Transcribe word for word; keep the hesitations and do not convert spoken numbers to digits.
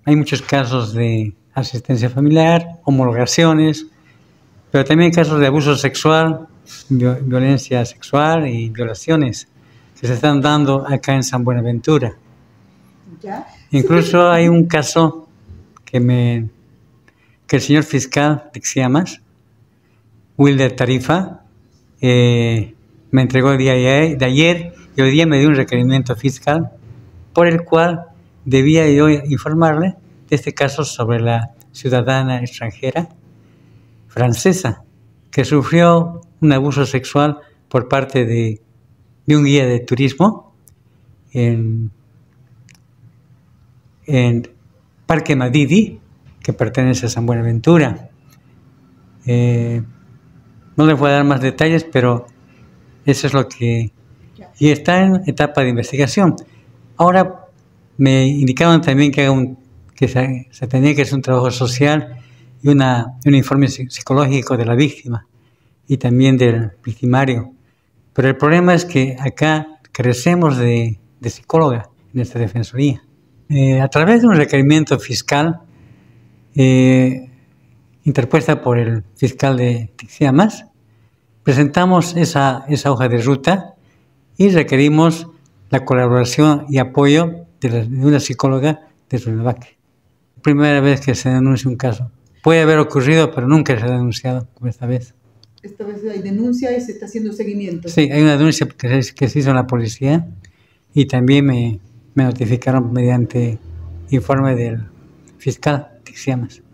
hay muchos casos de asistencia familiar, homologaciones, pero también casos de abuso sexual, violencia sexual y violaciones que se están dando acá en San Buenaventura. ¿Ya? Incluso hay un caso que, me, que el señor fiscal de Xiamas, Wilder Tarifa, eh, me entregó el día de ayer y hoy día me dio un requerimiento fiscal por el cual debía yo informarle de este caso sobre la ciudadana extranjera francesa que sufrió un abuso sexual por parte de, de un guía de turismo en, en Parque Madidi, que pertenece a San Buenaventura. Eh, no les voy a dar más detalles, pero eso es lo que... Y está en etapa de investigación. Ahora me indicaron también que, haga un, que se, se tenía que hacer un trabajo social y una, un informe psicológico de la víctima y también del victimario. Pero el problema es que acá carecemos de, de psicóloga en esta defensoría. Eh, a través de un requerimiento fiscal eh, interpuesta por el fiscal de Tixiamas, presentamos esa, esa hoja de ruta y requerimos la colaboración y apoyo de, la, de una psicóloga de Runabaque. Primera vez que se denuncia un caso. Puede haber ocurrido, pero nunca se ha denunciado como esta vez. Esta vez hay denuncia y se está haciendo seguimiento. Sí, hay una denuncia que se, que se hizo en la policía y también me, me notificaron mediante informe del fiscal Tixiamas.